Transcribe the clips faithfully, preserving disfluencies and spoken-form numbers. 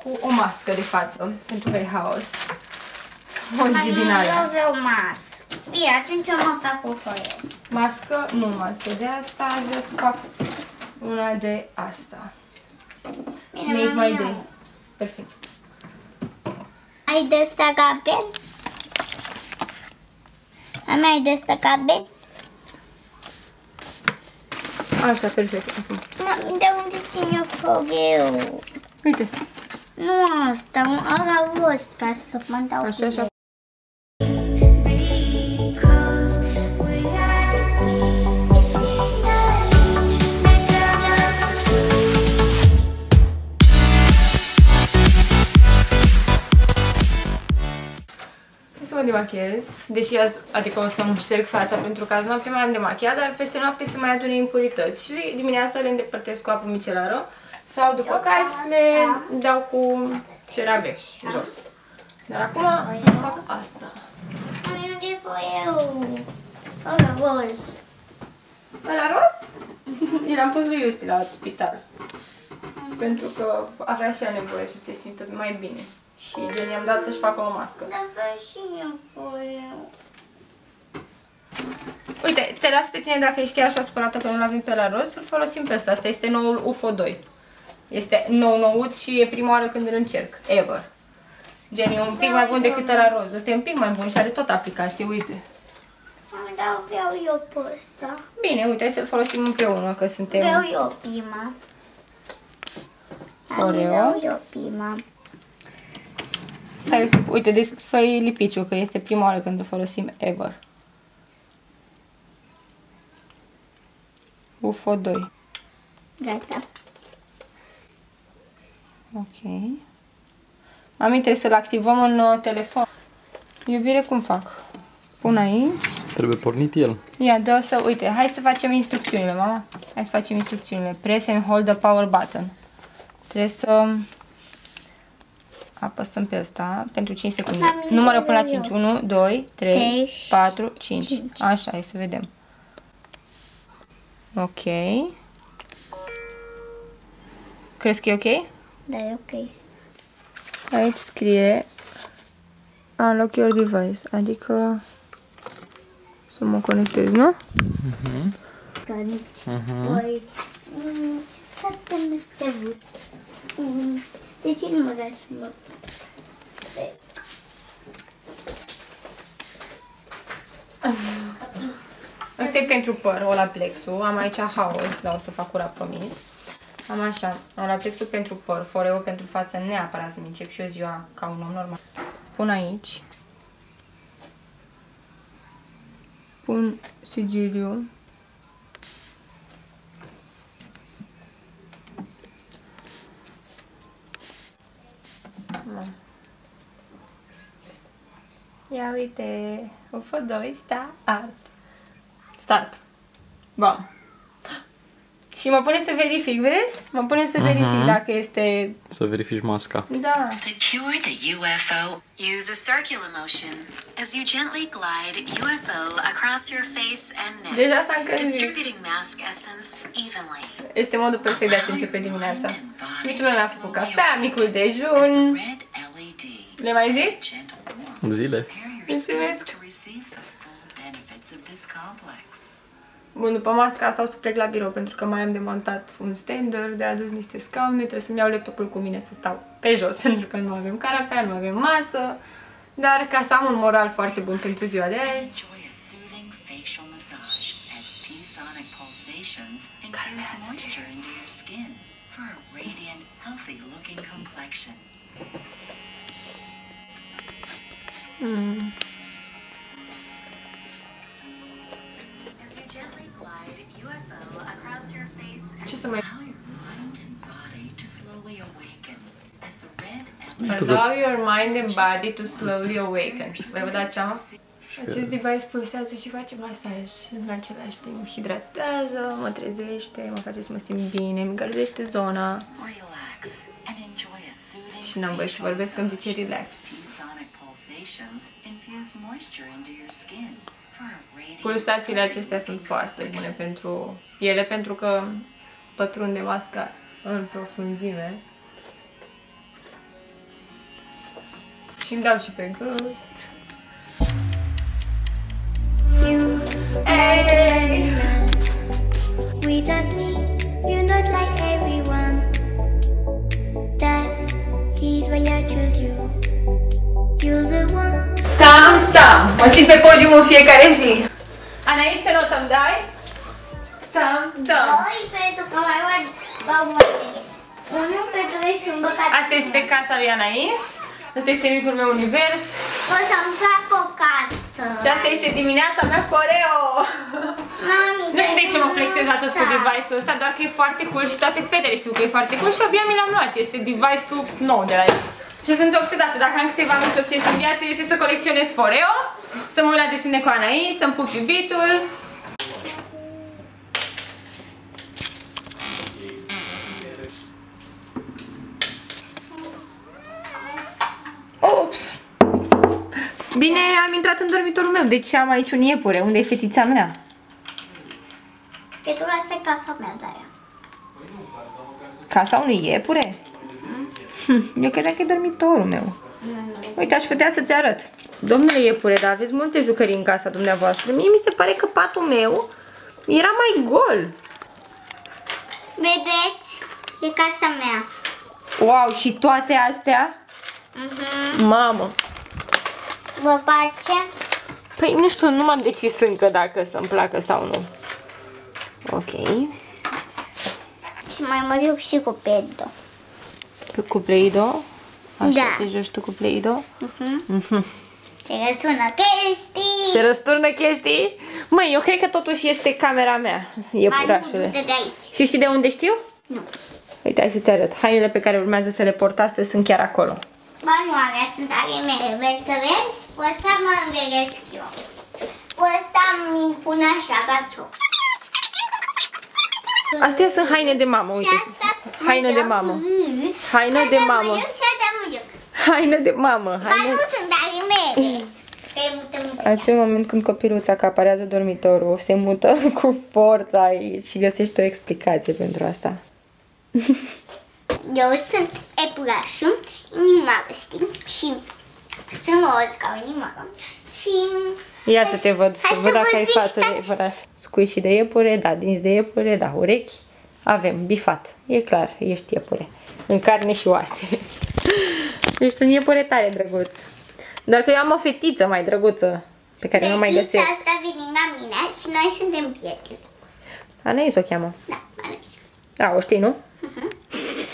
cu o mască de față, pentru că e haos. O zi din alea. alea. Eu vreau mască. Bine, atunci eu mă fac o foaie. Mască, nu mască de asta, aș vrea să fac una de asta. Bine, Make my day. Perfect. Ai de ăsta galben? Am ai de ăsta galben? Așa, perfect. Acum. De unde ține fogheu? Uite. Nu asta, ăla roz, ca să mă dau cu Așa, așa. el. Să mă demachiez, deși azi, adică o să-mi șterg fața pentru că azi noapte mai am demachiat, dar peste noapte se mai adună impurități și dimineața le îndepărtez cu apă micelară sau după caz le dau cu ceraveș jos. Dar acum fac asta. Am eu de foieu. Ăla roz. Ăla roz? I-l-am pus lui Iusti la spital. Pentru că avea și ea nevoie să se simtă mai bine. Și gen i-am dat să-și facă o mască. Dar vreau și eu foieu. Uite, te las pe tine dacă ești chiar așa supărată că nu-l avem pe la roz, să-l folosim pe ăsta. Asta este noul U F O doi. Este nou nouț și e prima oară când îl încerc. Ever. Gen, e un pic mai bun decât ăla roz. Ăsta e un pic mai bun și are tot aplicație, uite. Dar vreau eu pe ăsta. Bine, uite, hai să-l folosim împreună, că suntem... Vreau eu prima. Oreo. Vreau eu prima. Stai, uite, desfăi lipiciul, că este prima oară când o folosim ever. U F O doi. Gata. Ok. Mami, trebuie să-l activăm în uh, telefon. Iubire, cum fac? Pun aici. Trebuie pornit el. Ia, dă să, uite, hai să facem instrucțiunile, mama. Hai să facem instrucțiunile. Press and hold the power button. Trebuie să apăsăm pe asta pentru cinci secunde. Mami, Numără până la eu. cinci. unu, doi, trei, Trei, patru, cinci. cinci. Așa, hai să vedem. Ok. Crezi că e ok? Da, e ok. Aici scrie Unlock your device, adică să mă conectez, nu? Mhm. Mhm. Păi, mm, ce nu te văd. Mm, De ce nu mă dai să mă... Asta e pentru păr, Olaplexul. Am aici haos, dar o să fac curat promit. Am așa, Olaplexul pentru păr, Foreo pentru față, neapărat să-mi încep și eu ziua ca un om normal. Pun aici. Pun sigiliu. Ia uite, U F O doi, start. Start. Bam. Și mă pune să verific, vezi? Mă pune să verific Mhm. dacă este... Să verifici masca. Da. Secure the U F O. Use a circular motion as you gently glide U F O across your face and neck, Deja s-a încălzit. distributing mask essence evenly. Este modul perfect de a se începe dimineața. Uite, mi-a făcut cafea, micul As the dejun. red L E D Le mai zic? gentle warmth. Zile. Prepare your skin Mulțumesc. to receive the full benefits of this complex. Bun, după masca asta o să plec la birou pentru că mai am de montat un stander, de adus niște scaune, trebuie să-mi iau laptopul cu mine să stau pe jos pentru că nu avem canapea, nu avem masă, dar ca să am un moral foarte bun pentru ziua de azi. Enjoy a soothing facial massage as T-sonic pulsations infuse moisture into your skin for a radiant, healthy-looking complexion. Mm. As you gently glide U F O across your face and Ce să mai... allow your mind and body to slowly awaken as the red Allow your mind and body to slowly awaken. Vă dați seama? Acest device pulsează și face masaj în același timp. Hidratează, mă trezește, mă face să mă simt bine, îmi încălzește zona. relax and enjoy a soothing Și n-am voie să vorbesc, că îmi zice relax. T-sonic pulsations infuse moisture into your skin for a radiant. Pulsațiile acestea sunt foarte bune pentru ele, pentru că pătrunde masca în profunzime. Și îmi dau și pe gât. You hey. We just me, you're not like everyone. That's he's why I choose you. You're the one. Tam, tam! Mă simt pe podium în fiecare zi. Anais, ce notă îmi dai? Tam, tam! Doi pentru că mai bau mai unul pentru că sunt băcat. Asta este casa lui Anais. Asta este micul meu univers. O să-mi fac o casă. Și asta este dimineața mea cu Oreo. Mami, Nu știu de ce mă flexez atât cu device-ul ăsta, doar că e foarte cool și toate fetele știu că e foarte cool și abia mi l-am luat. Este device-ul nou de la el. Și sunt obsedată, dacă am câteva mici obsesii în viață, este să colecționez Oreo, să mă uit la desene cu Anais, să-mi pup iubitul. Ups! Bine, am intrat în dormitorul meu, deci am aici un iepure. Unde e fetița mea? Pentru asta e casa mea de aia. Casa unui iepure? Mm-hmm. Eu credeam că e dormitorul meu. Uite, aș putea să-ți arăt. Domnule iepure, dar aveți multe jucării în casa dumneavoastră. Mie mi se pare că patul meu era mai gol. Vedeți? E casa mea. Wow, și toate astea? Uh-huh. Mamă! Vă place? Păi nu știu, nu m-am decis încă dacă să-mi placă sau nu. Ok. Și mai mă joc și cu Pedro. Cu Play-Doh? Așa, Da. te joci tu cu Play-Doh? Uh-huh. Uh-huh. Se răsună chestii. Se răsturnă chestii? Măi, eu cred că totuși este camera mea, iepurașule. De aici. Și știi de unde știu? Nu. Uite, hai să-ți arăt. Hainele pe care urmează să le port astăzi sunt chiar acolo. Ba nu, alea sunt ale mele. Vrei să vezi? Cu ăsta mă înveresc eu. Cu ăsta îmi pun așa, gațo. Astea sunt haine de mamă, uite. Și asta Haină de mamă. Haină de mamă. Și asta mă joc. Haină de mamă. Ba Haină... nu sunt ale mele. Că e mută, mută. Acel moment când copilul-ți acaparează dormitorul, se mută cu forța aici și găsești o explicație pentru asta. Eu sunt epurașul, inimară, știi? Și sunt roz ca o inimară. Și... Ia să te văd, să Hai văd să dacă vă ai zic, față de stați. iepuraș. Scuiși de iepure, da, dinți de iepure, da, urechi. Avem, bifat. E clar, ești iepure. În carne și oase. Ești un iepure tare drăguț. Doar că eu am o fetiță mai drăguță, pe care nu mai Fetița găsesc. asta vine la mine și noi suntem prieteni. Anais o cheamă. Da, Anais. A, o știi, nu? Uh-huh.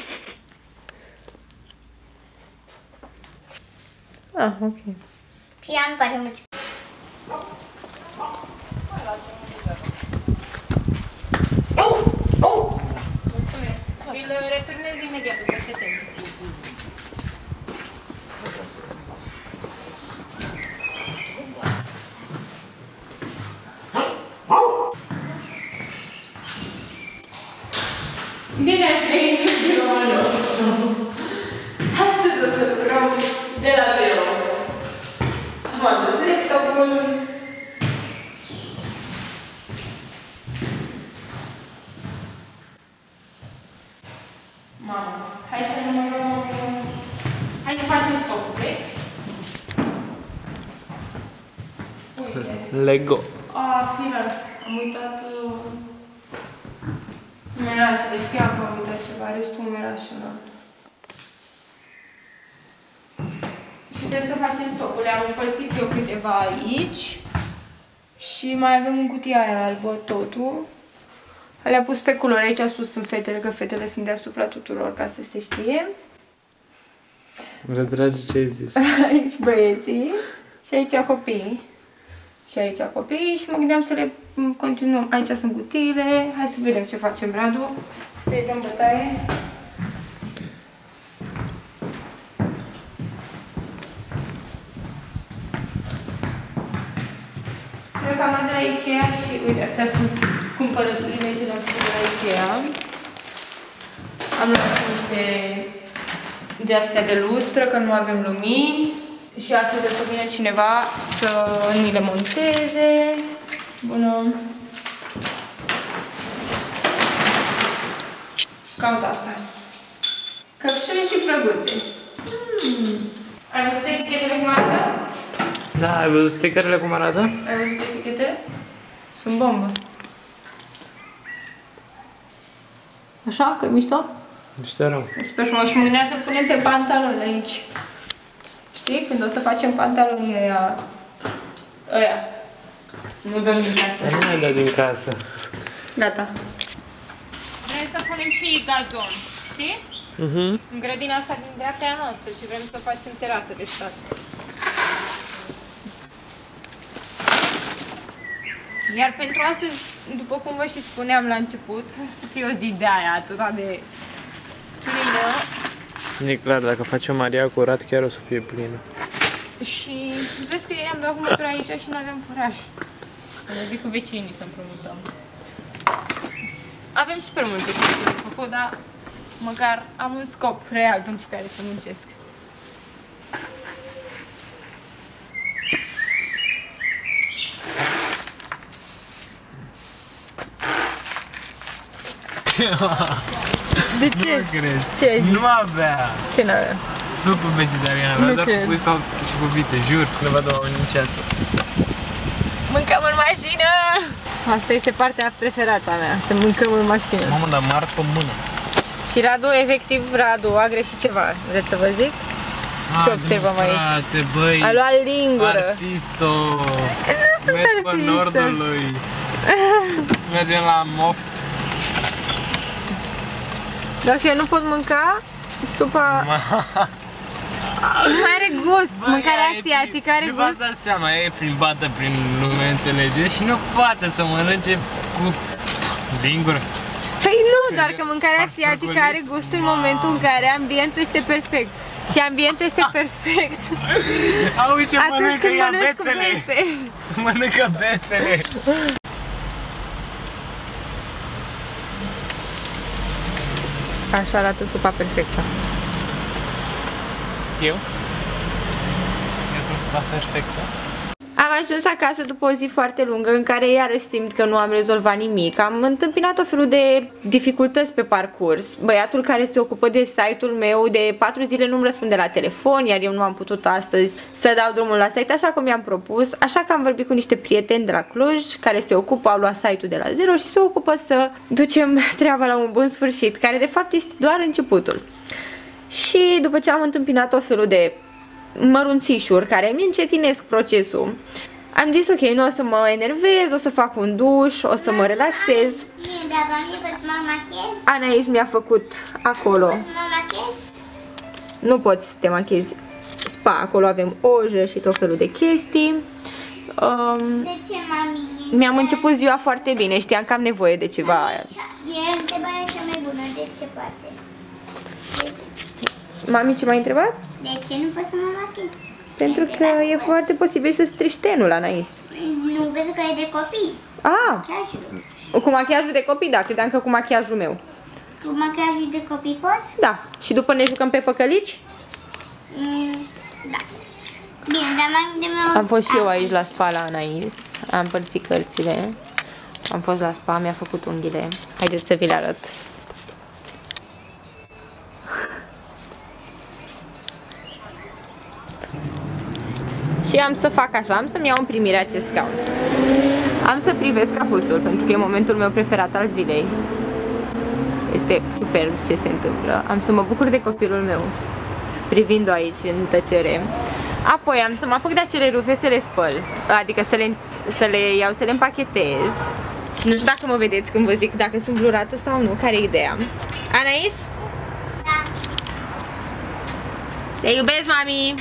Ah, ok. Și ea nu pare mult. Îl returnez imediat după ce termin. Bine ați venit în biroul nostru! Astăzi o să lucrăm de la birou. Am adus laptopul. Mamă, hai să numărăm... Hai să facem stopul, vrei? Uite. Lego. Ah, firar, am uitat... Uh... Numerașele, știam că am uitat ceva, restul numerașelor. Și trebuie să facem stopul. Le-am împărțit eu câteva aici. Și mai avem în cutia aia albă totul. Le-am pus pe culori. Aici sus sunt fetele, că fetele sunt deasupra tuturor, ca să se știe. Retrage ce ai zis. Aici băieții și aici copiii. Și aici copiii și mă gândeam să le continuăm. Aici sunt cutiile. Hai să vedem ce facem, Radu. Să-i dăm bătaie. Cred că am luat de la Ikea și uite, astea sunt cumpărăturile ce le-am făcut de la Ikea. Am luat niște de astea de lustră, că nu avem lumini. Și astăzi o să vină cineva să ni le monteze. Bună! Caut asta. Căpșuni și frăguțe. Mm. Ai văzut etichetele cum arată? Da, ai văzut stickerele cum arată? Ai văzut etichetele? Sunt bombă. Așa, că e mișto? Mișto rău. Sper frumos și mă gândeam să-l punem pe pantaloni aici. Știi? Când o să facem pantalonii ăia... Ăia. Nu dăm din casă. Nu mai dau din casă. Gata. Vrem să punem și gazon, știi? Mhm. În grădina asta din dreapta noastră și vrem să facem terasă de stat. Iar pentru astăzi, după cum vă și spuneam la început, să fie o zi de aia atâta de plină. E clar, dacă facem Maria curat, chiar o să fie plină. Și vezi că ieri am dat cu mătura aici și nu aveam furaș. Am vorbit cu vecinii să împrumutăm. Avem super multe chestii de făcut, dar măcar am un scop real pentru care să muncesc. De ce? Nu crezi? Ce ai zis? Nu avea Ce n-avea? supă vegetariană, avea Nu doar cred. cu puica și cu vite, jur. Nu văd oameni în ceață. Mâncăm în mașină! Asta este partea preferată a mea, să mâncăm în mașină. Mamă, dar mar pe mână. Și Radu, efectiv, Radu a greșit ceva. Vreți să vă zic? Ce observăm aici? Frate, băi, A luat lingură. artisto. Nu sunt Mergi pe artistă. nordului. Mergem la moft. Dar și eu nu pot mânca supa... Nu are gust, Bă, mâncarea ea e asiatică prin- are nu gust. v-ați dat seama, ea e plimbată prin lume, înțelegeți? Și nu poate să mănânce cu lingură. Păi nu, Se doar vede că mâncarea parcă asiatică are găleți. gust în Mamă. momentul în care ambientul este perfect. Și ambientul este perfect Auzi ce atunci mănâncă când ea, mănânci cu bețele. bețe. Mănâncă bețele. Așa arată supa perfectă. Eu? Eu sunt supa perfectă. Am ajuns acasă după o zi foarte lungă în care iarăși simt că nu am rezolvat nimic. Am întâmpinat o felul de dificultăți pe parcurs. Băiatul care se ocupă de site-ul meu de patru zile nu-mi răspunde la telefon, iar eu nu am putut astăzi să dau drumul la site așa cum i-am propus. Așa că am vorbit cu niște prieteni de la Cluj care se ocupă, au luat site-ul de la zero și se ocupă să ducem treaba la un bun sfârșit, care de fapt este doar începutul. Și după ce am întâmpinat o felul de mărunțișuri care mi încetinesc procesul, am zis ok, nu o să mă enervez, o să fac un duș, o să mă relaxez. Bine, dar mami, poți să mă machez? Anais mi-a făcut acolo, Poți să mă machez? nu poți să te machezi, spa, acolo avem ojă și tot felul de chestii. Um, De ce, mami? mi-am început ziua foarte bine, știam că am nevoie de ceva. E întrebarea cea mai bună, de ce poate? De ce? Mami, ce m-ai întrebat? De ce nu poți să mă machez? Pentru că e foarte posibil să strici tenul, Anais. Nu, pentru că e de copii. Ah, Chiar și cu machiajul de copii, da, credeam că cu machiajul meu. cu machiajul de copii pot? Da, și după ne jucăm pe păcălici? Mm, da. Bine, dar mami de meu... Am fost și eu aici la spa la Anais, am împărțit cărțile, am fost la spa, mi-a făcut unghiile. Haideți să vi le arăt. Și am să fac așa, am să-mi iau în primire acest scaun. Am să privesc apusul, pentru că e momentul meu preferat al zilei. Este superb ce se întâmplă. Am să mă bucur de copilul meu, privind-o aici în tăcere. Apoi am să mă apuc de acele rufe să le spăl, adică să le, să le iau, să le împachetez. Și nu știu dacă mă vedeți când vă zic dacă sunt blurată sau nu, care e ideea. Anais? Da. Te iubesc, mami!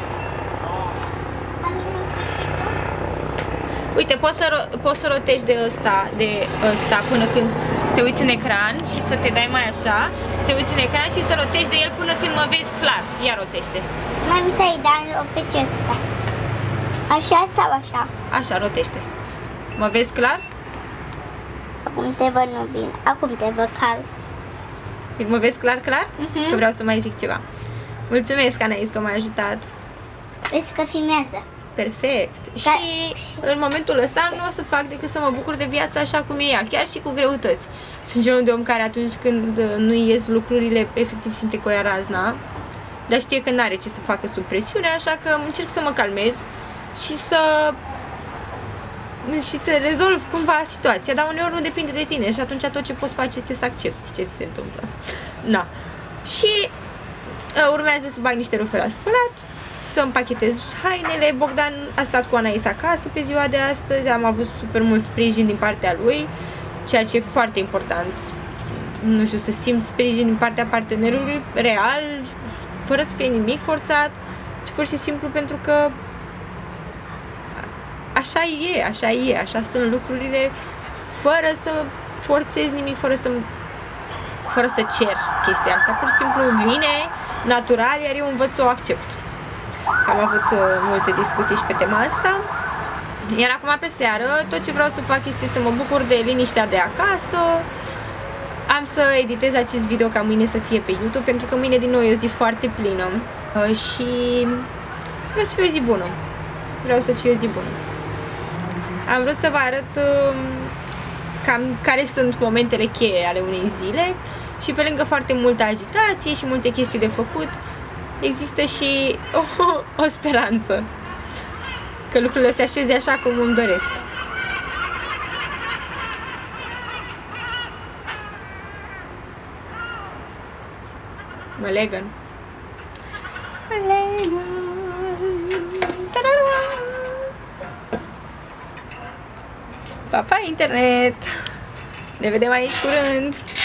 Mami, ne și tu? Uite, poți să, ro poți să rotești de ăsta, de ăsta până când te uiți în ecran și să te dai mai așa, să te uiți în ecran și să rotești de el până când mă vezi clar. Ia rotește. Mami, stai, dar pe ce ăsta? Așa sau așa? Așa, rotește. Mă vezi clar? Acum te văd nu bine. Acum te văd cal. Mă vezi clar, clar? Mhm. Că vreau să mai zic ceva. Mulțumesc, Anais, că m-ai ajutat. Vezi că filmează. Perfect. Da. Și în momentul ăsta nu o să fac decât să mă bucur de viața așa cum e ea, chiar și cu greutăți. Sunt genul de om care atunci când nu ies lucrurile, efectiv simte că o ia razna. dar știe că n-are ce să facă sub presiune, așa că încerc să mă calmez și să și să rezolv cumva situația, dar uneori nu depinde de tine și atunci tot ce poți face este să accepti ce se întâmplă. Na. Și uh, urmează să bag niște rufe la spălat, să împachetez hainele. Bogdan a stat cu Anais acasă pe ziua de astăzi, am avut super mult sprijin din partea lui, ceea ce e foarte important. Nu știu, să simt sprijin din partea partenerului real, fără să fie nimic forțat, ci pur și simplu pentru că așa e, așa e, așa sunt lucrurile, fără să forțez nimic, fără să fără să cer chestia asta. Pur și simplu vine natural, iar eu învăț să o accept. Că am avut uh, multe discuții și pe tema asta. Iar acum pe seară, tot ce vreau să fac este să mă bucur de liniștea de acasă. Am să editez acest video ca mâine să fie pe YouTube, pentru că mâine din nou e o zi foarte plină. Uh, și vreau să fie o zi bună. Vreau să fie o zi bună. Am vrut să vă arăt uh, cam care sunt momentele cheie ale unei zile și pe lângă foarte multă agitație și multe chestii de făcut, există și o, o speranță că lucrurile se așeze așa cum îmi doresc. Mă legăn. Mă legăn. Pa, pa, internet! Ne vedem aici curând!